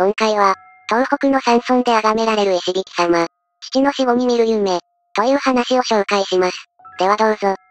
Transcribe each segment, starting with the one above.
今回は、東北の山村で崇められる石引様、父の死後に見る夢、という話を紹介します。ではどうぞ。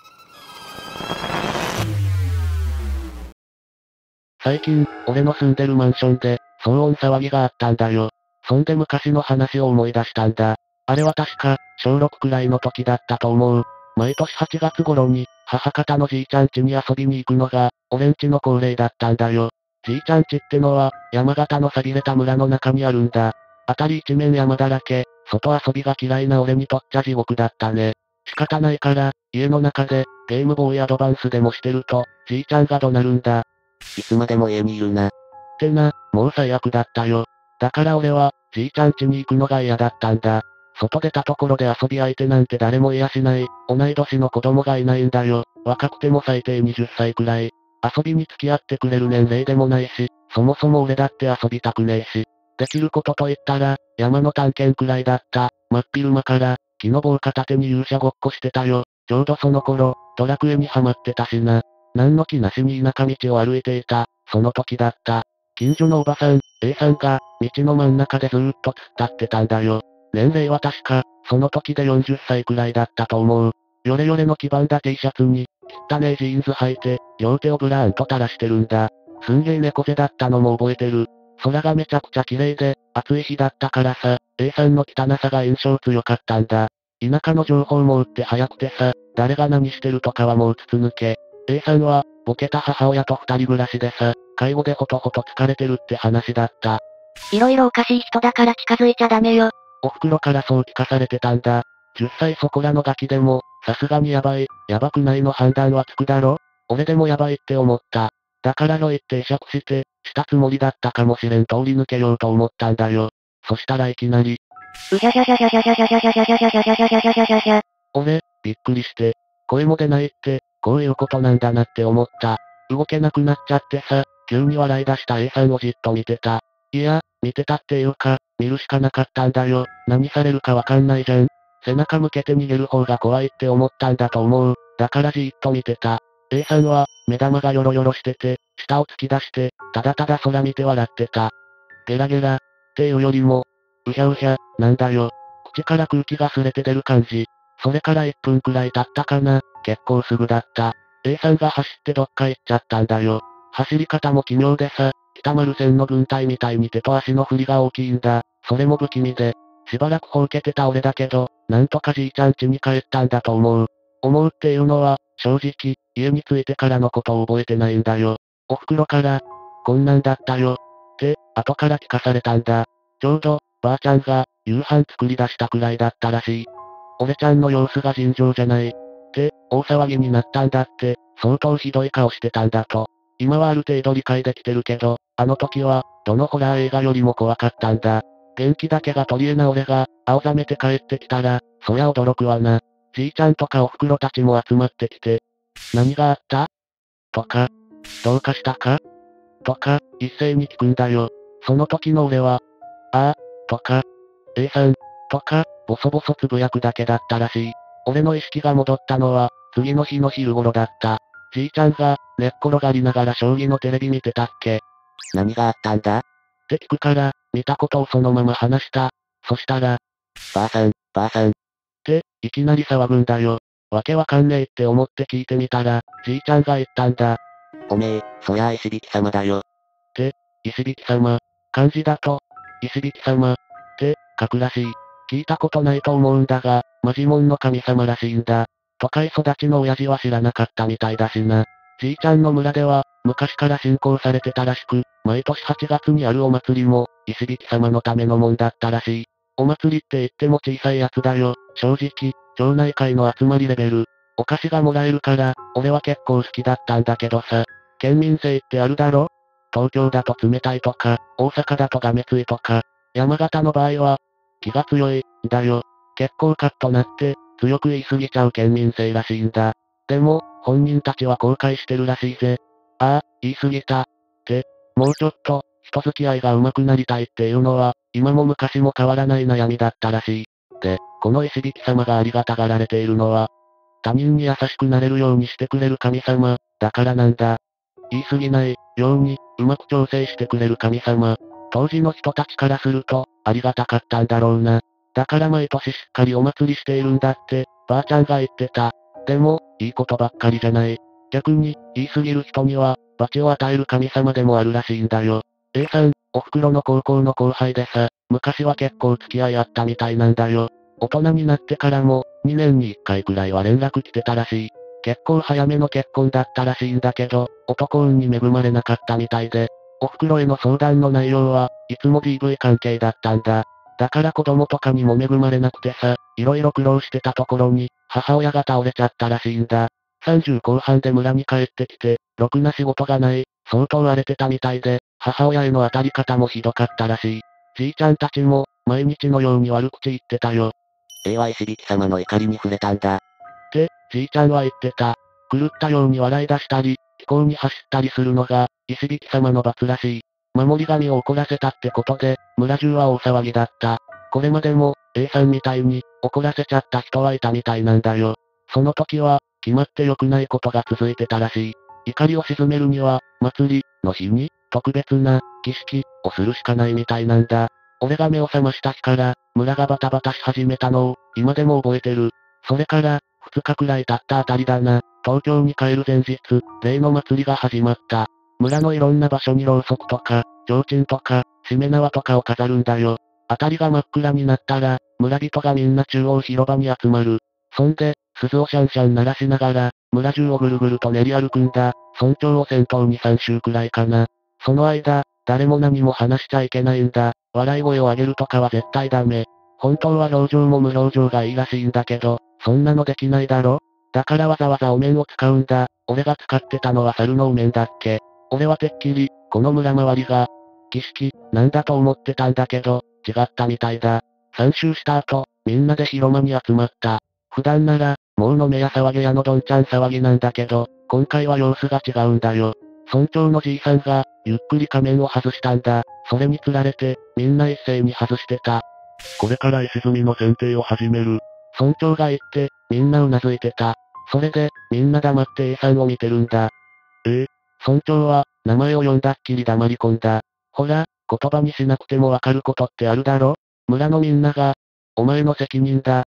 最近、俺の住んでるマンションで、騒音騒ぎがあったんだよ。そんで昔の話を思い出したんだ。あれは確か、小6くらいの時だったと思う。毎年8月頃に、母方のじいちゃん家に遊びに行くのが、俺ん家の恒例だったんだよ。じいちゃん家ってのは、山形の寂れた村の中にあるんだ。辺り一面山だらけ、外遊びが嫌いな俺にとっちゃ地獄だったね。仕方ないから、家の中で、ゲームボーイアドバンスでもしてると、じいちゃんが怒鳴るんだ。 いつまでも家にいるな。 ってな、もう最悪だったよ。だから俺は、じいちゃん家に行くのが嫌だったんだ。外出たところで遊び相手なんて誰もいやしない、同い年の子供がいないんだよ。若くても最低20歳くらい。遊びに付き合ってくれる年齢でもないし、そもそも俺だって遊びたくねえし。できることと言ったら、山の探検くらいだった。真っ昼間から、木の棒片手に勇者ごっこしてたよ。ちょうどその頃、ドラクエにハマってたしな。何の気なしに田舎道を歩いていた、その時だった。近所のおばさん、A さんが、道の真ん中でずーっと突っ立ってたんだよ。年齢は確か、その時で40歳くらいだったと思う。ヨレヨレの黄ばんだ T シャツに、汚ねえジーンズ履いて、両手をブラーンと垂らしてるんだ。すんげえ猫背だったのも覚えてる。空がめちゃくちゃ綺麗で、暑い日だったからさ、A さんの汚さが印象強かったんだ。田舎の情報網って早くてさ、誰が何してるとかはもう筒抜け。A さんは、ボケた母親と二人暮らしでさ、介護でほとほと疲れてるって話だった。 いろいろおかしい人だから近づいちゃダメよ。 お袋からそう聞かされてたんだ。10歳そこらのガキでも、さすがにやばい、やばくないの判断はつくだろ？俺でもやばいって思った。だからろいって会釈して、したつもりだったかもしれん通り抜けようと思ったんだよ。そしたらいきなり、 うじゃじゃじゃじゃじゃじゃじゃじゃじゃじゃじゃじゃじゃじゃじゃじゃじゃじゃじゃ。 俺、びっくりして、声も出ないって、こういうことなんだなって思った。動けなくなっちゃってさ、急に笑い出した A さんをじっと見てた。いや、見てたっていうか、見るしかなかったんだよ。何されるかわかんないじゃん。背中向けて逃げる方が怖いって思ったんだと思う。だからじーっと見てた。A さんは、目玉がヨロヨロしてて、舌を突き出して、ただただ空見て笑ってた。ゲラゲラ、っていうよりも、うひゃうひゃ、なんだよ。口から空気が擦れて出る感じ。それから1分くらい経ったかな。結構すぐだった。A さんが走ってどっか行っちゃったんだよ。走り方も奇妙でさ、北丸線の軍隊みたいに手と足の振りが大きいんだ。それも不気味で。しばらくほうけてた俺だけど、なんとかじいちゃん家に帰ったんだと思う。思うっていうのは、正直、家に着いてからのことを覚えてないんだよ。お袋から、こんなんだったよ。って、後から聞かされたんだ。ちょうど、ばあちゃんが、夕飯作り出したくらいだったらしい。俺ちゃんの様子が尋常じゃない。って、大騒ぎになったんだって、相当ひどい顔してたんだと。今はある程度理解できてるけど、あの時は、どのホラー映画よりも怖かったんだ。元気だけが取り柄な俺が、青ざめて帰ってきたら、そりゃ驚くわな。じいちゃんとかお袋たちも集まってきて、何があったとか、どうかしたかとか、一斉に聞くんだよ。その時の俺は、ああ、とか、A さん、とか、ボソボソつぶやくだけだったらしい。俺の意識が戻ったのは、次の日の昼頃だった。じいちゃんが、寝っ転がりながら将棋のテレビ見てたっけ何があったんだ？ って聞くから、見たことをそのまま話した。そしたら、 ばあさん、ばあさん。 って、いきなり騒ぐんだよ。わけわかんねえって思って聞いてみたら、じいちゃんが言ったんだ。 おめえ、そりゃあ石引様だよ。 石引様。漢字だと、石引様。って書くらしい。聞いたことないと思うんだが、マジモンの神様らしいんだ。都会育ちの親父は知らなかったみたいだしな。じいちゃんの村では、昔から信仰されてたらしく、毎年8月にあるお祭りも、石引様のためのもんだったらしい。お祭りって言っても小さいやつだよ。正直、町内会の集まりレベル。お菓子がもらえるから、俺は結構好きだったんだけどさ。県民性ってあるだろ？東京だと冷たいとか、大阪だとがめついとか、山形の場合は、気が強い、だよ。結構カッとなって、強く言い過ぎちゃう県民性らしいんだ。でも、本人たちは後悔してるらしいぜ。ああ、言い過ぎた。って、もうちょっと、人付き合いが上手くなりたいっていうのは、今も昔も変わらない悩みだったらしい。で、この石引様がありがたがられているのは、他人に優しくなれるようにしてくれる神様、だからなんだ。言い過ぎないように、うまく調整してくれる神様。 当時の人たちからすると、ありがたかったんだろうな。だから毎年しっかりお祭りしているんだって、ばあちゃんが言ってた。でも、いいことばっかりじゃない。逆に、言い過ぎる人には、罰を与える神様でもあるらしいんだよ。A さん、お袋の高校の後輩でさ、昔は結構付き合いあったみたいなんだよ。大人になってからも、2年に1回くらいは連絡来てたらしい。結構早めの結婚だったらしいんだけど、男運に恵まれなかったみたいで、お袋への相談の内容はいつも DV 関係だったんだ。だから子供とかにも恵まれなくてさ、いろいろ苦労してたところに、母親が倒れちゃったらしいんだ。30後半で村に帰ってきて、ろくな仕事がない、相当荒れてたみたいで、母親への当たり方もひどかったらしい。じいちゃんたちも、毎日のように悪口言ってたよ。 A は石引様の怒りに触れたんだ。 って、じいちゃんは言ってた。狂ったように笑い出したり、気候に走ったりするのが、石引様の罰らしい。守り神を怒らせたってことで、村中は大騒ぎだった。これまでも、A さんみたいに、怒らせちゃった人はいたみたいなんだよ。その時は、決まって良くないことが続いてたらしい。怒りを鎮めるには、祭りの日に、特別な、儀式をするしかないみたいなんだ。俺が目を覚ました日から、村がバタバタし始めたのを、今でも覚えてる。それから、2日くらい経ったあたりだな。東京に帰る前日、例の祭りが始まった。村のいろんな場所にろうそくとか、提灯とか、しめ縄とかを飾るんだよ。あたりが真っ暗になったら、村人がみんな中央広場に集まる。そんで、鈴をシャンシャン鳴らしながら、村中をぐるぐると練り歩くんだ。村長を先頭に3周くらいかな。その間、誰も何も話しちゃいけないんだ。笑い声を上げるとかは絶対ダメ。本当は表情も無表情がいいらしいんだけど、そんなのできないだろ？だからわざわざお面を使うんだ。俺が使ってたのは猿のお面だっけ。俺はてっきり、この村周りが、儀式、なんだと思ってたんだけど、違ったみたいだ。3周した後、みんなで広間に集まった。普段なら、もう飲めや騒げやのどんちゃん騒ぎなんだけど、今回は様子が違うんだよ。村長のじいさんが、ゆっくり仮面を外したんだ。それに釣られて、みんな一斉に外してた。 これから石積みの剪定を始める。 村長が言って、みんなうなずいてた。それで、みんな黙って A さんを見てるんだ。村長は、名前を呼んだっきり黙り込んだ。ほら、言葉にしなくてもわかることってあるだろ？村のみんなが、お前の責任だ。って、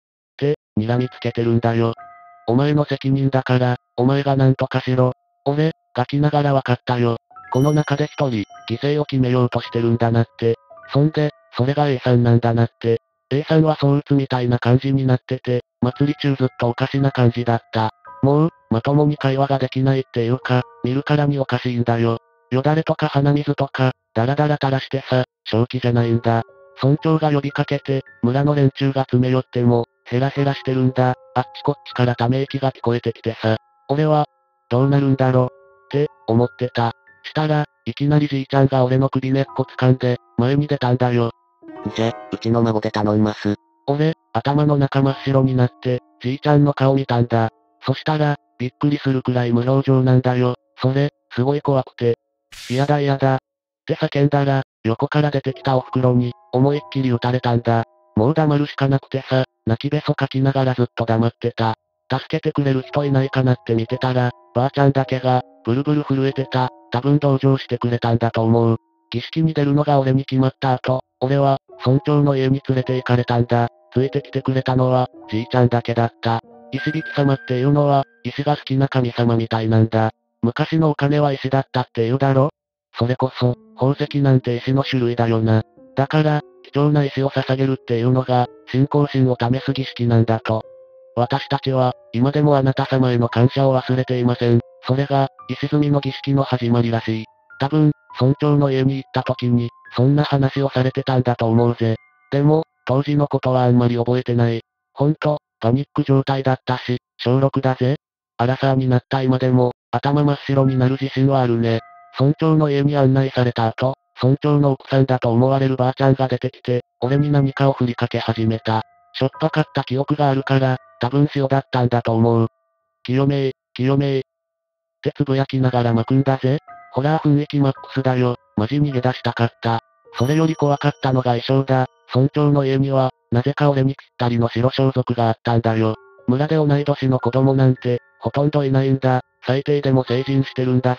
睨みつけてるんだよ。お前の責任だから、お前がなんとかしろ。俺、ガキながらわかったよ。この中で一人、犠牲を決めようとしてるんだなって。そんで、それが A さんなんだなって。A さんは相打つみたいな感じになってて、祭り中ずっとおかしな感じだった。もう、まともに会話ができないっていうか、見るからにおかしいんだよ。よだれとか鼻水とか、ダラダラ垂らしてさ、正気じゃないんだ。村長が呼びかけて、村の連中が詰め寄っても、ヘラヘラしてるんだ。あっちこっちからため息が聞こえてきてさ。俺は、どうなるんだろって、思ってた。したら、いきなりじいちゃんが俺の首根っこ掴んで、前に出たんだよ。 じゃ、うちの孫で頼んます。 俺、頭の中真っ白になって、じいちゃんの顔見たんだ。そしたら、びっくりするくらい無表情なんだよ。それ、すごい怖くて。嫌だ嫌だ。って叫んだら、横から出てきたお袋に、思いっきり撃たれたんだ。もう黙るしかなくてさ、泣きべそかきながらずっと黙ってた。助けてくれる人いないかなって見てたら、ばあちゃんだけが、ブルブル震えてた。多分同情してくれたんだと思う。儀式に出るのが俺に決まった後、俺は、村長の家に連れて行かれたんだ。ついてきてくれたのは、じいちゃんだけだった。石引様っていうのは、石が好きな神様みたいなんだ。昔のお金は石だったって言うだろ？それこそ、宝石なんて石の種類だよな。だから、貴重な石を捧げるっていうのが、信仰心を試す儀式なんだと。私たちは、今でもあなた様への感謝を忘れていません。それが、石積みの儀式の始まりらしい。多分、村長の家に行った時に、そんな話をされてたんだと思うぜ。でも、当時のことはあんまり覚えてない。ほんと、パニック状態だったし、小6だぜ。アラサーになった今でも、頭真っ白になる自信はあるね。村長の家に案内された後、村長の奥さんだと思われるばあちゃんが出てきて、俺に何かを振りかけ始めた。しょっぱかった記憶があるから、多分塩だったんだと思う。清めー、清めー。ってつぶやきながら巻くんだぜ。ホラー雰囲気マックスだよ。マジ逃げ出したかった。それより怖かったのが衣装だ。村長の家には、なぜか俺にぴったりの白装束があったんだよ。村で同い年の子供なんて、ほとんどいないんだ。最低でも成人してるんだぜ。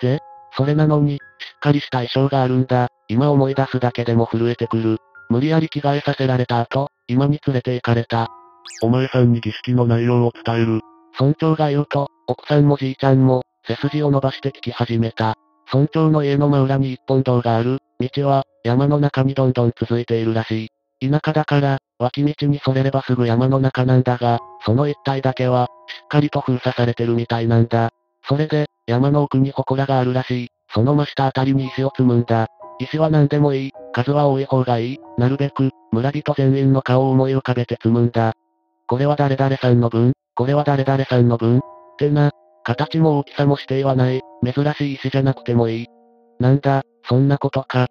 それなのに、しっかりした衣装があるんだ。今思い出すだけでも震えてくる。無理やり着替えさせられた後、今に連れて行かれた。 お前さんに儀式の内容を伝える。 村長が言うと、奥さんもじいちゃんも、背筋を伸ばして聞き始めた。村長の家の真裏に一本道がある。道は、山の中にどんどん続いているらしい。田舎だから、脇道にそれればすぐ山の中なんだが、その一帯だけは、しっかりと封鎖されてるみたいなんだ。それで、山の奥に祠があるらしい。その真下あたりに石を積むんだ。石は何でもいい。数は多い方がいい。なるべく、村人全員の顔を思い浮かべて積むんだ。これは誰々さんの分、これは誰々さんの分。ってな。形も大きさも指定はない。珍しい石じゃなくてもいい。なんだ、そんなことか。って、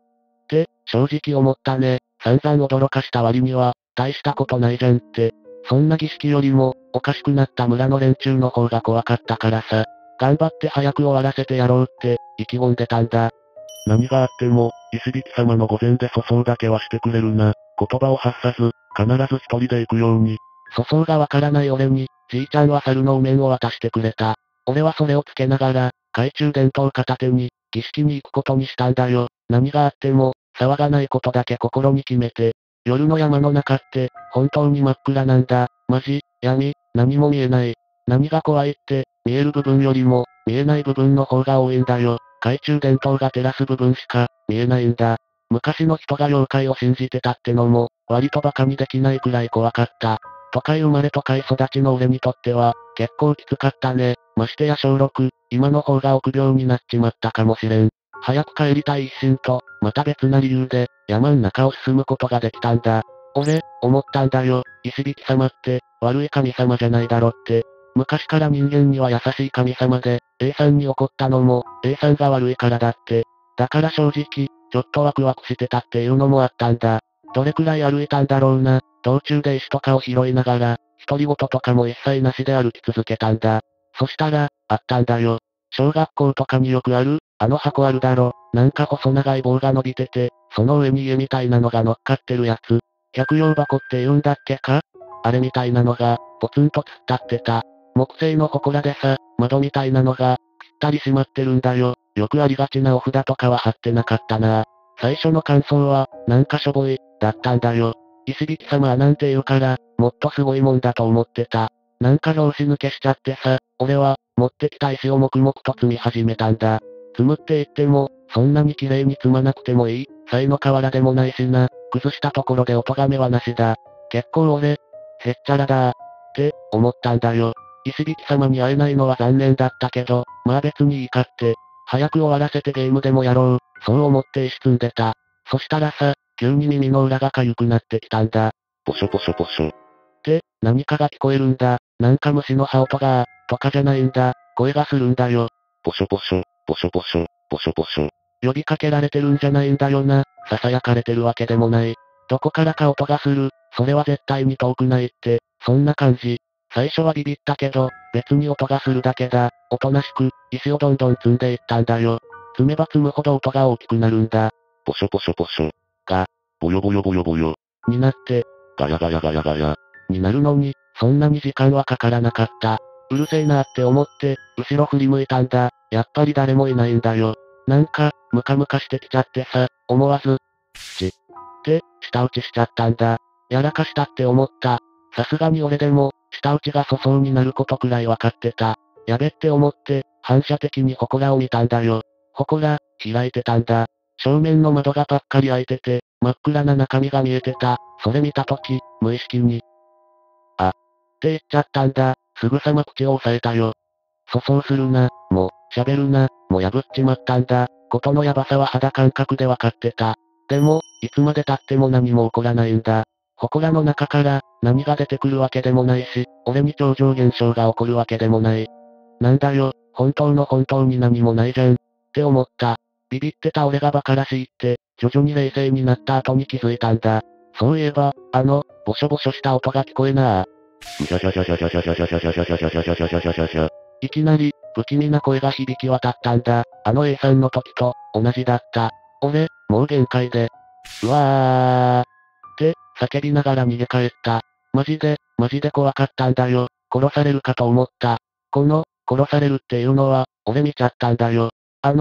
正直思ったね。散々驚かした割には、大したことないじゃんって。そんな儀式よりも、おかしくなった村の連中の方が怖かったからさ。頑張って早く終わらせてやろうって、意気込んでたんだ。 何があっても、石引様の御前で粗相だけはしてくれるな。言葉を発さず、必ず一人で行くように。 粗相がわからない俺に、じいちゃんは猿のお面を渡してくれた。俺はそれをつけながら、懐中電灯片手に、儀式に行くことにしたんだよ。何があっても、騒がないことだけ心に決めて。夜の山の中って、本当に真っ暗なんだ。マジ、闇、何も見えない。何が怖いって、見える部分よりも、見えない部分の方が多いんだよ。懐中電灯が照らす部分しか、見えないんだ。昔の人が妖怪を信じてたってのも、割と馬鹿にできないくらい怖かった。都会生まれ都会育ちの俺にとっては、結構きつかったね。ましてや小6、今の方が臆病になっちまったかもしれん。早く帰りたい一心と、また別な理由で、山ん中を進むことができたんだ。俺、思ったんだよ。石引様って、悪い神様じゃないだろって。昔から人間には優しい神様で、A さんに怒ったのも、A さんが悪いからだって。だから正直、ちょっとワクワクしてたっていうのもあったんだ。どれくらい歩いたんだろうな。道中で石とかを拾いながら、独り言とかも一切なしで歩き続けたんだ。そしたら、あったんだよ。小学校とかによくある、あの箱あるだろ。なんか細長い棒が伸びてて、その上に家みたいなのが乗っかってるやつ。百葉箱って言うんだっけか？あれみたいなのが、ポツンと突っ立ってた。木製の祠でさ、窓みたいなのが、ぴったり閉まってるんだよ。よくありがちなお札とかは貼ってなかったな。最初の感想は、なんかしょぼい、だったんだよ。石引様はなんて言うから、もっとすごいもんだと思ってた。なんか拍子抜けしちゃってさ、俺は、持ってきた石を黙々と積み始めたんだ。積むって言っても、そんなに綺麗に積まなくてもいい。才の河原でもないしな。崩したところで音がめはなしだ。結構俺、へっちゃらだって思ったんだよ。石引様に会えないのは残念だったけど、まあ別にいいかって。早く終わらせてゲームでもやろう。そう思って石積んでた。そしたらさ、急に耳の裏が痒くなってきたんだ。 ポショポショポショ。 って、何かが聞こえるんだ。なんか虫の羽音がとかじゃないんだ。声がするんだよ。 ポショポショ、ポショポショ、ポショポショ。 呼びかけられてるんじゃないんだよな。囁かれてるわけでもない。どこからか音がする。それは絶対に遠くないって、そんな感じ。最初はビビったけど、別に音がするだけだ。おとなしく、石をどんどん積んでいったんだよ。積めば積むほど音が大きくなるんだ。 ポショポショポショ。 が、 ボヨボヨボヨボヨ。 になって、 ガヤガヤガヤガヤ。 になるのに、そんなに時間はかからなかった。うるせえなーって思って、後ろ振り向いたんだ。やっぱり誰もいないんだよ。なんか、ムカムカしてきちゃってさ、思わず、って、舌打ちしちゃったんだ。やらかしたって思った。さすがに俺でも、舌打ちが粗相になることくらいわかってた。やべって思って、反射的に祠を見たんだよ。祠、開いてたんだ。正面の窓がぱっかり開いてて、真っ暗な中身が見えてた。それ見たとき、無意識に、あ、って言っちゃったんだ。すぐさま口を押さえたよ。粗相するな、もう、喋るな、もう破っちまったんだ。ことのヤバさは肌感覚でわかってた。でも、いつまで経っても何も起こらないんだ。祠の中から、何が出てくるわけでもないし、俺に超常現象が起こるわけでもない。なんだよ、本当の本当に何もないじゃん。って思った。ビビってた俺がバカらしいって、徐々に冷静になった後に気づいたんだ。そういえば、ボショボショした音が聞こえなー。 むしゃしゃしゃしゃしゃしゃしゃしゃしゃしゃしゃしゃしゃしゃしゃしゃしゃしゃしゃ。 いきなり、不気味な声が響き渡ったんだ。あの A さんの時と、同じだった。俺、もう限界で。うわー。って、叫びながら逃げ帰った。マジで怖かったんだよ。殺されるかと思った。殺されるっていうのは、俺見ちゃったんだよ。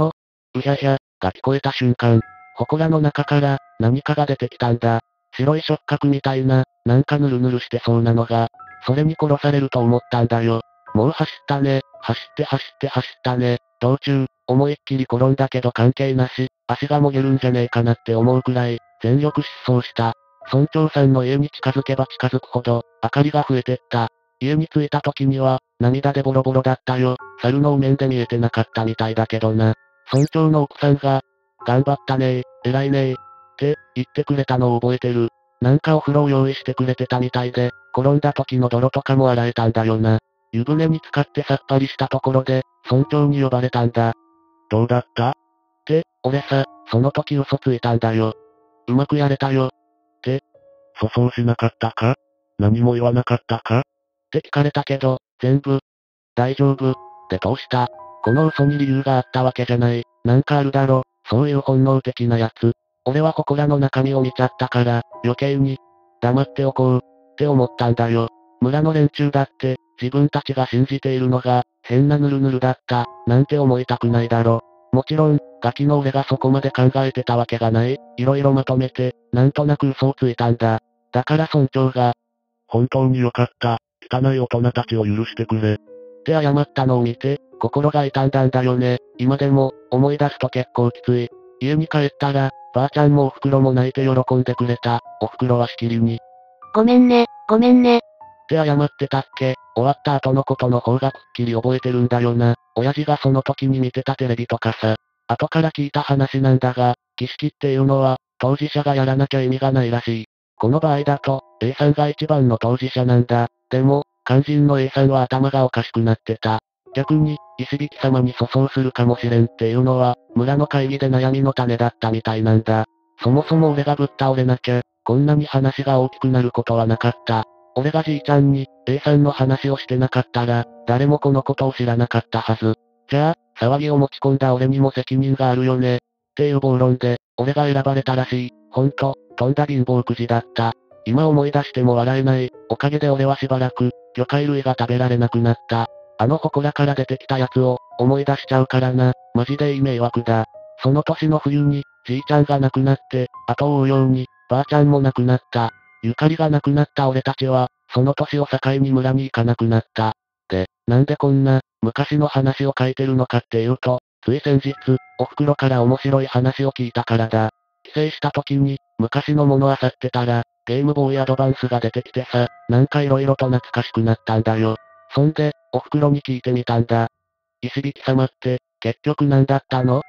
うひゃひゃ、が聞こえた瞬間、祠の中から、何かが出てきたんだ。白い触覚みたいな、なんかヌルヌルしてそうなのが、それに殺されると思ったんだよ。もう走ったね、走ったね、道中、思いっきり転んだけど関係なし、足がもげるんじゃねえかなって思うくらい、全力疾走した。村長さんの家に近づけば近づくほど、明かりが増えてった。家に着いた時には、涙でボロボロだったよ。猿のお面で見えてなかったみたいだけどな。村長の奥さんが、頑張ったねー、偉いねー、って言ってくれたのを覚えてる。なんかお風呂を用意してくれてたみたいで、転んだ時の泥とかも洗えたんだよな。湯船に浸かってさっぱりしたところで、村長に呼ばれたんだ。 どうだった？ 俺さ、その時嘘ついたんだよ。うまくやれたよ。 粗相しなかったか？何も言わなかったか？ って聞かれたけど、全部、大丈夫、で通した。この嘘に理由があったわけじゃない。なんかあるだろ、そういう本能的なやつ。俺は祠の中身を見ちゃったから、余計に、黙っておこう、って思ったんだよ。村の連中だって、自分たちが信じているのが、変なヌルヌルだった、なんて思いたくないだろ。もちろん、ガキの俺がそこまで考えてたわけがない。いろいろまとめて、なんとなく嘘をついたんだ。だから村長が、 本当によかった。汚い大人たちを許してくれ。 って謝ったのを見て、心が痛んだんだよね。今でも、思い出すと結構きつい。家に帰ったら、ばあちゃんもお袋も泣いて喜んでくれた。お袋はしきりに。 ごめんね、ごめんね。 って謝ってたっけ？終わった後のことの方がくっきり覚えてるんだよな。親父がその時に見てたテレビとかさ。後から聞いた話なんだが、儀式っていうのは、当事者がやらなきゃ意味がないらしい。この場合だと、A さんが一番の当事者なんだ。でも、肝心の A さんは頭がおかしくなってた。逆に、石引様に粗相するかもしれんっていうのは、村の会議で悩みの種だったみたいなんだ。そもそも俺がぶっ倒れなきゃ、こんなに話が大きくなることはなかった。俺がじいちゃんに、A さんの話をしてなかったら、誰もこのことを知らなかったはず。じゃあ、騒ぎを持ち込んだ俺にも責任があるよね。っていう暴論で、俺が選ばれたらしい。ほんと、とんだ貧乏くじだった。今思い出しても笑えない。おかげで俺はしばらく、魚介類が食べられなくなった。あの祠から出てきたやつを、思い出しちゃうからな。マジでいい迷惑だ。その年の冬に、じいちゃんが亡くなって、後を追うように、ばあちゃんも亡くなった。ゆかりが亡くなった俺たちは、その年を境に村に行かなくなった。で、なんでこんな、昔の話を書いてるのかっていうと、つい先日、お袋から面白い話を聞いたからだ。帰省した時に、昔のもの漁ってたら、ゲームボーイアドバンスが出てきてさ、なんか色々と懐かしくなったんだよ。そんで、お袋に聞いてみたんだ。石引様って、結局何だったの？って、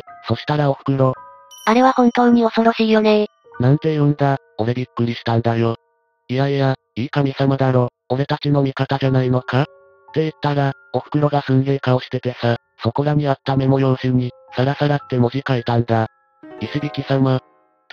そしたらお袋。 あれは本当に恐ろしいよね。 なんて言うんだ、俺びっくりしたんだよ。いやいや、いい神様だろ、俺たちの味方じゃないのか？って言ったら、お袋がすんげえ顔しててさ、そこらにあったメモ用紙に、サラサラって文字書いたんだ。石引様。って、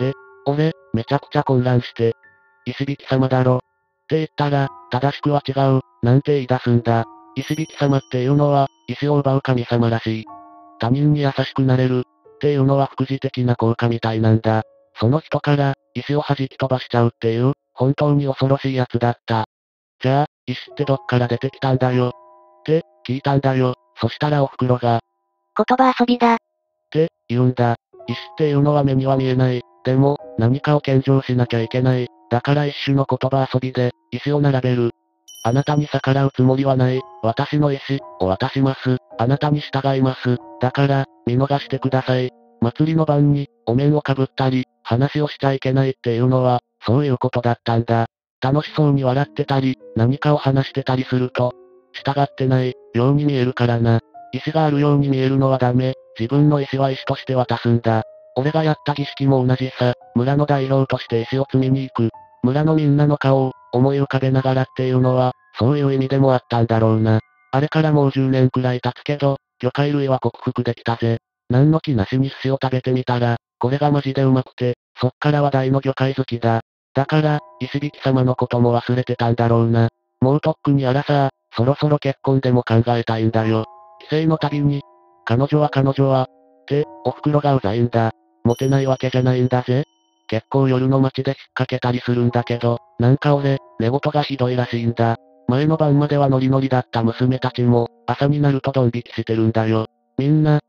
俺、めちゃくちゃ混乱して。石引様だろ。って言ったら、正しくは違う、なんて言い出すんだ。石引様っていうのは、石を奪う神様らしい。他人に優しくなれる、っていうのは副次的な効果みたいなんだ。その人から、石を弾き飛ばしちゃうっていう、本当に恐ろしいやつだった。じゃあ、石ってどっから出てきたんだよ。って、聞いたんだよ。そしたらお袋が、 言葉遊びだ。 って言うんだ。石っていうのは目には見えない。でも、何かを献上しなきゃいけない。だから一種の言葉遊びで、石を並べる。あなたに逆らうつもりはない。私の石を渡します。あなたに従います。だから、見逃してください。祭りの晩に、お面をかぶったり、話をしちゃいけないっていうのは、そういうことだったんだ。楽しそうに笑ってたり、何かを話してたりすると、従ってない、ように見えるからな。石があるように見えるのはダメ。自分の石は石として渡すんだ。俺がやった儀式も同じさ。村の代表として石を積みに行く。村のみんなの顔を思い浮かべながらっていうのは、そういう意味でもあったんだろうな。あれからもう10年くらい経つけど、魚介類は克服できたぜ。何の気なしに寿司を食べてみたら、これがマジでうまくて、そっから話題の魚介好きだ。だから、石引様のことも忘れてたんだろうな。もうとっくにあらさ、そろそろ結婚でも考えたいんだよ。帰省のたびに、彼女は、って、お袋がうざいんだ。モテないわけじゃないんだぜ。結構夜の街で引っ掛けたりするんだけど、なんか俺、寝言がひどいらしいんだ。前の晩まではノリノリだった娘たちも、朝になるとドン引きしてるんだよ。みんな、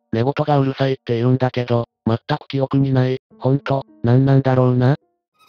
寝言がうるさいって言うんだけど、全く記憶にない。ほんと、なんなんだろうな。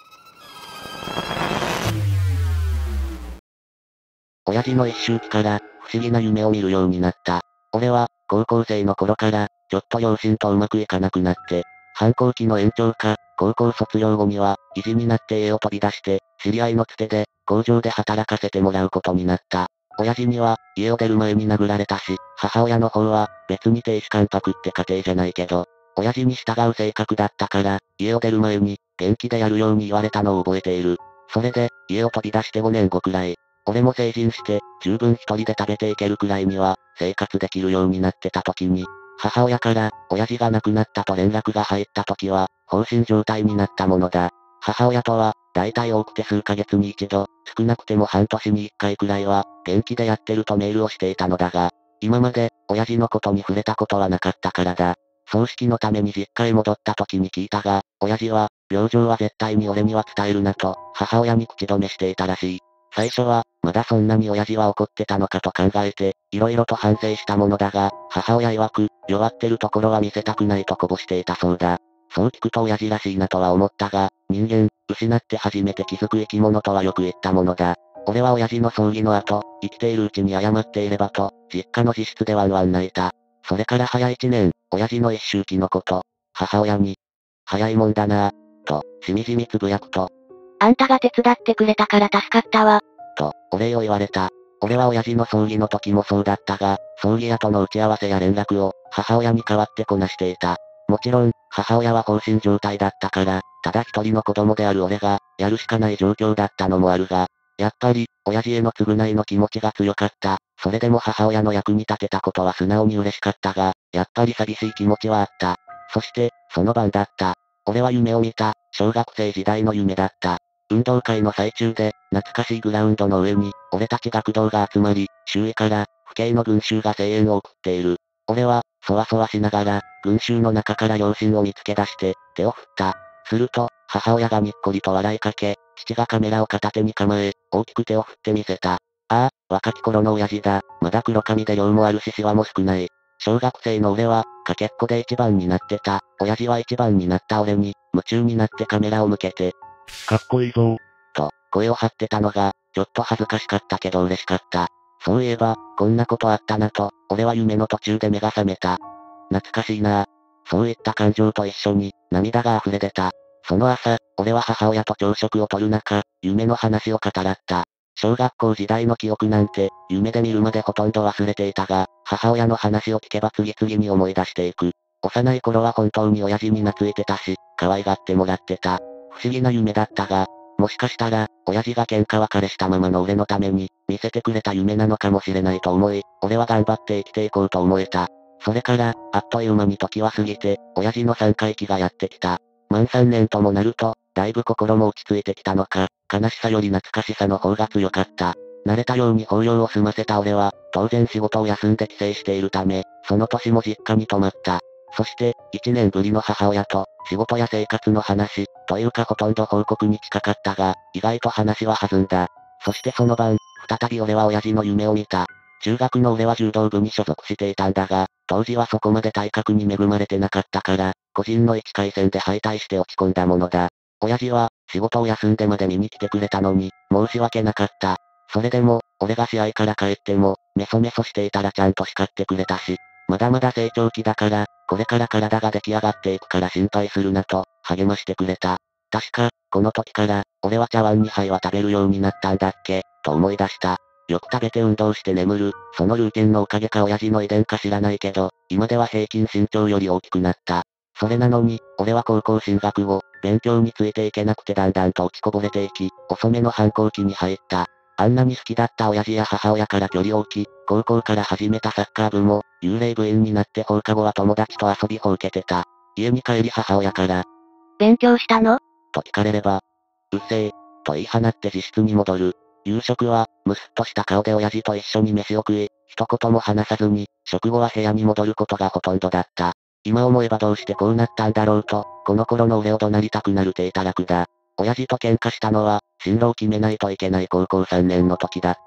親父の一周期から、不思議な夢を見るようになった。俺は、高校生の頃から、ちょっと両親とうまくいかなくなって、反抗期の延長か、高校卒業後には、意地になって家を飛び出して、知り合いのつてで、工場で働かせてもらうことになった。親父には、家を出る前に殴られたし、母親の方は、別に亭主関白って家庭じゃないけど、親父に従う性格だったから、家を出る前に、元気でやるように言われたのを覚えている。それで、家を飛び出して5年後くらい、俺も成人して、十分一人で食べていけるくらいには、生活できるようになってた時に、母親から、親父が亡くなったと連絡が入った時は、放心状態になったものだ。母親とは、だいたい多くて数ヶ月に一度、少なくても半年に一回くらいは、元気でやってるとメールをしていたのだが、今まで、親父のことに触れたことはなかったからだ。葬式のために実家へ戻った時に聞いたが、親父は、病状は絶対に俺には伝えるなと、母親に口止めしていたらしい。最初は、まだそんなに親父は怒ってたのかと考えて、色々と反省したものだが、母親曰く、弱ってるところは見せたくないとこぼしていたそうだ。そう聞くと親父らしいなとは思ったが、人間、失って初めて気づく生き物とはよく言ったものだ。俺は親父の葬儀の後、生きているうちに謝っていればと、実家の自室でワンワン泣いた。それから早1年、親父の一周期のこと、母親に、早いもんだなぁ、と、しみじみつぶやくと、 あんたが手伝ってくれたから助かったわ。 と、お礼を言われた。俺は親父の葬儀の時もそうだったが、葬儀後の打ち合わせや連絡を、母親に代わってこなしていた。もちろん、母親は放心状態だったから、ただ一人の子供である俺が、やるしかない状況だったのもあるが、やっぱり、親父への償いの気持ちが強かった。それでも母親の役に立てたことは素直に嬉しかったが、やっぱり寂しい気持ちはあった。そして、その晩だった。俺は夢を見た、小学生時代の夢だった。運動会の最中で、懐かしいグラウンドの上に、俺たち学童が集まり、周囲から、父兄の群衆が声援を送っている。俺は、そわそわしながら、群衆の中から両親を見つけ出して、手を振った。すると、母親がにっこりと笑いかけ、父がカメラを片手に構え、大きく手を振ってみせた。ああ、若き頃の親父だ。まだ黒髪で量もあるしシワも少ない。小学生の俺は、かけっこで一番になってた。親父は一番になった俺に、夢中になってカメラを向けて、 かっこいいぞ。 と、声を張ってたのが、ちょっと恥ずかしかったけど嬉しかった。そういえば、こんなことあったなと、俺は夢の途中で目が覚めた。懐かしいなぁ。そういった感情と一緒に、涙が溢れ出た。その朝、俺は母親と朝食をとる中、夢の話を語らった。小学校時代の記憶なんて、夢で見るまでほとんど忘れていたが、母親の話を聞けば次々に思い出していく。幼い頃は本当に親父に懐いてたし、可愛がってもらってた。不思議な夢だったが、もしかしたら、親父が喧嘩別れしたままの俺のために、見せてくれた夢なのかもしれないと思い、俺は頑張って生きていこうと思えた。それから、あっという間に時は過ぎて、親父の3回忌がやってきた。満3年ともなると、だいぶ心も落ち着いてきたのか、悲しさより懐かしさの方が強かった。慣れたように法要を済ませた俺は、当然仕事を休んで帰省しているため、その年も実家に泊まった。そして、1年ぶりの母親と、仕事や生活の話、というかほとんど報告に近かったが、意外と話は弾んだ。そしてその晩、再び俺は親父の夢を見た。中学の俺は柔道部に所属していたんだが、当時はそこまで体格に恵まれてなかったから、個人の1回戦で敗退して落ち込んだものだ。親父は、仕事を休んでまで見に来てくれたのに、申し訳なかった。それでも、俺が試合から帰っても、メソメソしていたらちゃんと叱ってくれたし、まだまだ成長期だから、これから体が出来上がっていくから心配するなと、励ましてくれた。確か、この時から、俺は茶碗2杯は食べるようになったんだっけ、と思い出した。よく食べて運動して眠る、そのルーティンのおかげか親父の遺伝か知らないけど、今では平均身長より大きくなった。それなのに、俺は高校進学後、勉強についていけなくてだんだんと落ちこぼれていき、遅めの反抗期に入った。あんなに好きだった親父や母親から距離を置き、高校から始めたサッカー部も、幽霊部員になって放課後は友達と遊びほうけてた。家に帰り母親から、 勉強したの？ と聞かれれば、うっせえ、と言い放って自室に戻る。夕食は、むすっとした顔で親父と一緒に飯を食い、一言も話さずに、食後は部屋に戻ることがほとんどだった。今思えばどうしてこうなったんだろうと、この頃の俺を怒鳴りたくなる低たらくだ。親父と喧嘩したのは、進路を決めないといけない高校3年の時だった。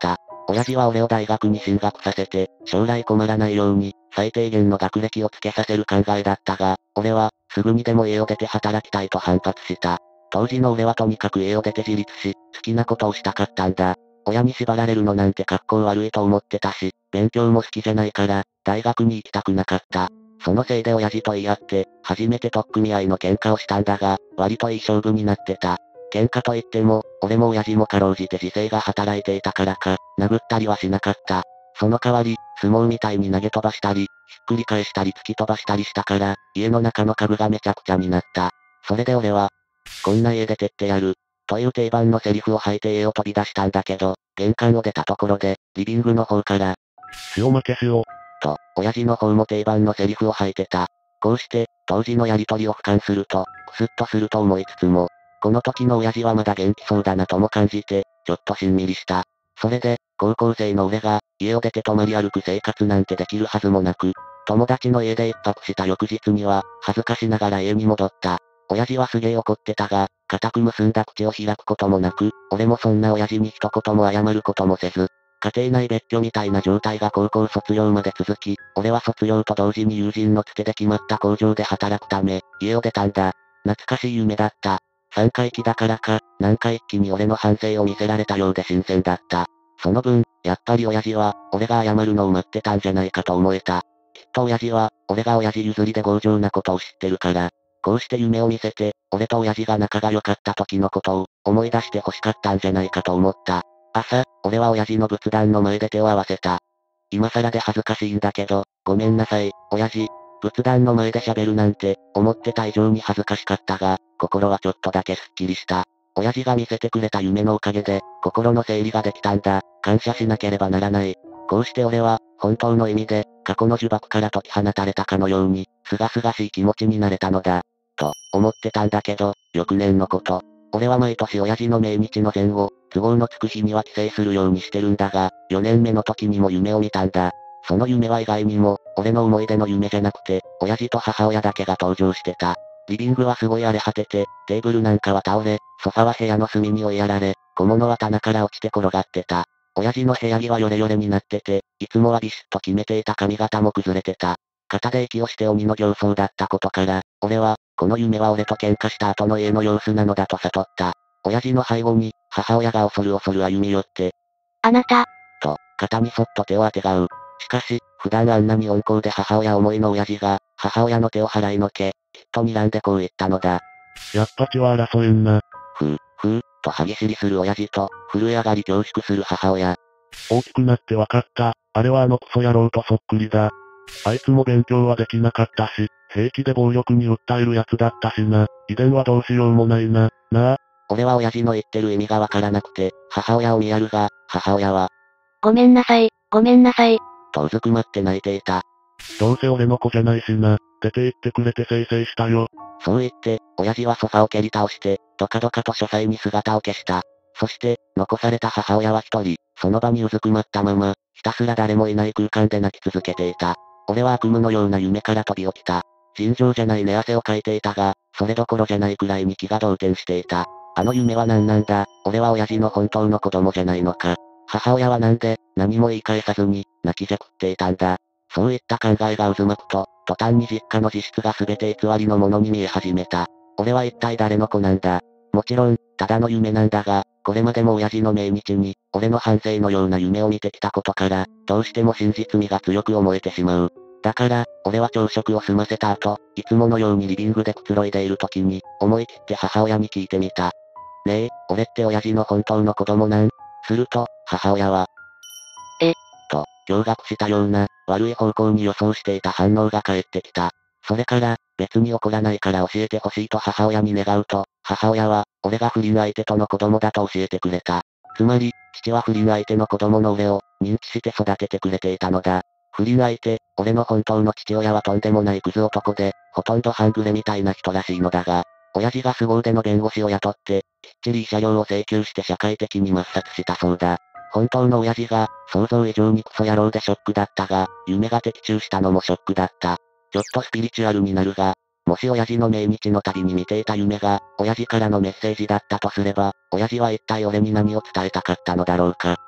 親父は俺を大学に進学させて、将来困らないように、最低限の学歴をつけさせる考えだったが、俺は、すぐにでも家を出て働きたいと反発した。当時の俺はとにかく家を出て自立し、好きなことをしたかったんだ。親に縛られるのなんて格好悪いと思ってたし、勉強も好きじゃないから、大学に行きたくなかった。そのせいで親父と言い合って、初めて取っ組み合いの喧嘩をしたんだが、割といい勝負になってた。喧嘩といっても、俺も親父もかろうじて自制が働いていたからか、殴ったりはしなかった。その代わり、相撲みたいに投げ飛ばしたり、ひっくり返したり突き飛ばしたりしたから、家の中の家具がめちゃくちゃになった。それで俺は、こんな家出てってやる。という定番のセリフを吐いて家を飛び出したんだけど、玄関を出たところで、リビングの方から、 塩負けしよう。 と、親父の方も定番のセリフを吐いてた。こうして、当時のやりとりを俯瞰すると、クスッとすると思いつつも、この時の親父はまだ元気そうだなとも感じて、ちょっとしんみりした。それで、高校生の俺が、家を出て泊まり歩く生活なんてできるはずもなく、友達の家で一泊した翌日には、恥ずかしながら家に戻った。親父はすげえ怒ってたが、固く結んだ口を開くこともなく、俺もそんな親父に一言も謝ることもせず、家庭内別居みたいな状態が高校卒業まで続き、俺は卒業と同時に友人のつてで決まった工場で働くため、家を出たんだ。懐かしい夢だった。3回忌だからか、なんか一気に俺の反省を見せられたようで新鮮だった。その分、やっぱり親父は、俺が謝るのを待ってたんじゃないかと思えた。きっと親父は、俺が親父譲りで強情なことを知ってるから、こうして夢を見せて、俺と親父が仲が良かった時のことを、思い出して欲しかったんじゃないかと思った。朝、俺は親父の仏壇の前で手を合わせた。今更で恥ずかしいんだけど、ごめんなさい、親父。仏壇の前で喋るなんて、思ってた以上に恥ずかしかったが、心はちょっとだけスッキリした。親父が見せてくれた夢のおかげで、心の整理ができたんだ。感謝しなければならない。こうして俺は、本当の意味で、過去の呪縛から解き放たれたかのように、すがすがしい気持ちになれたのだ。と、思ってたんだけど、翌年のこと。俺は毎年親父の命日の前後、都合のつく日には帰省するようにしてるんだが、4年目の時にも夢を見たんだ。その夢は意外にも、俺の思い出の夢じゃなくて、親父と母親だけが登場してた。リビングはすごい荒れ果てて、テーブルなんかは倒れ、ソファは部屋の隅に追いやられ、小物は棚から落ちて転がってた。親父の部屋着はヨレヨレになってて、いつもはビシッと決めていた髪型も崩れてた。肩で息をして鬼の形相だったことから、俺は、この夢は俺と喧嘩した後の家の様子なのだと悟った。親父の背後に、母親が恐る恐る歩み寄って、 あなた、 と、肩にそっと手をあてがう。しかし、普段あんなに温厚で母親思いの親父が、母親の手を払いのけ、きっと睨んでこう言ったのだ。 やっぱ血は争えんな。 と歯ぎしりする親父と、震え上がり恐縮する母親。 大きくなってわかった。あれはあのクソ野郎とそっくりだ。あいつも勉強はできなかったし、平気で暴力に訴えるやつだったしな。遺伝はどうしようもないな。なあ。 俺は親父の言ってる意味がわからなくて、母親を見やるが、母親は、 ごめんなさい、ごめんなさい。 とうずくまって泣いていた。 どうせ俺の子じゃないしな。出て行ってくれてせいせいしたよ。 そう言って、親父はソファを蹴り倒して、ドカドカと書斎に姿を消した。そして、残された母親は一人、その場にうずくまったまま、ひたすら誰もいない空間で泣き続けていた。俺は悪夢のような夢から飛び起きた。尋常じゃない寝汗をかいていたが、それどころじゃないくらいに気が動転していた。あの夢は何なんだ。俺は親父の本当の子供じゃないのか。母親はなんで、何も言い返さずに、泣きじゃくっていたんだ。そういった考えが渦巻くと、途端に実家の自室が全て偽りのものに見え始めた。俺は一体誰の子なんだ。もちろん、ただの夢なんだが、これまでも親父の命日に、俺の反省のような夢を見てきたことから、どうしても真実味が強く思えてしまう。だから、俺は朝食を済ませた後、いつものようにリビングでくつろいでいる時に、思い切って母親に聞いてみた。ねえ、俺って親父の本当の子供なん？すると、母親は、と、驚愕したような、悪い方向に予想していた反応が返ってきた。それから、別に怒らないから教えてほしいと母親に願うと、母親は、俺が不倫相手との子供だと教えてくれた。つまり、父は不倫相手の子供の俺を、認知して育ててくれていたのだ。不倫相手、俺の本当の父親はとんでもないクズ男で、ほとんど半グレみたいな人らしいのだが、親父が凄腕の弁護士を雇って、きっちり慰謝料を請求して社会的に抹殺したそうだ。本当の親父が、想像以上にクソ野郎でショックだったが、夢が的中したのもショックだった。ちょっとスピリチュアルになるが、もし親父の命日の度に見ていた夢が、親父からのメッセージだったとすれば、親父は一体俺に何を伝えたかったのだろうか。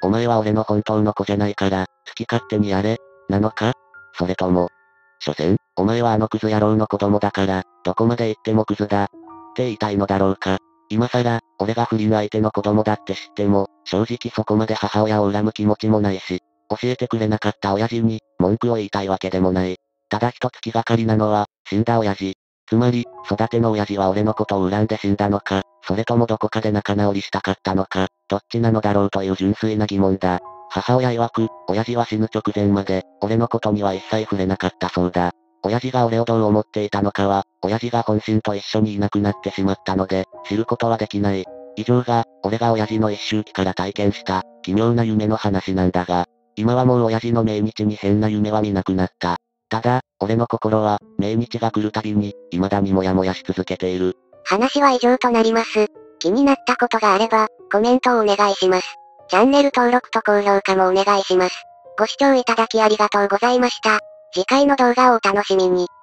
お前は俺の本当の子じゃないから、好き勝手にやれ、なのか？それとも、所詮、お前はあのクズ野郎の子供だから、どこまで行ってもクズだ、って言いたいのだろうか。今更、俺が不倫相手の子供だって知っても、正直そこまで母親を恨む気持ちもないし、教えてくれなかった親父に、文句を言いたいわけでもない。ただ一つ気がかりなのは、死んだ親父。つまり、育ての親父は俺のことを恨んで死んだのか、それともどこかで仲直りしたかったのか、どっちなのだろうという純粋な疑問だ。母親曰く、親父は死ぬ直前まで、俺のことには一切触れなかったそうだ。親父が俺をどう思っていたのかは、親父が本心と一緒にいなくなってしまったので、知ることはできない。以上が、俺が親父の一周期から体験した、奇妙な夢の話なんだが、今はもう親父の命日に変な夢は見なくなった。ただ、俺の心は、命日が来るたびに、未だにもやもやし続けている。 話は以上となります。気になったことがあれば、コメントをお願いします。チャンネル登録と高評価もお願いします。ご視聴いただきありがとうございました。次回の動画をお楽しみに。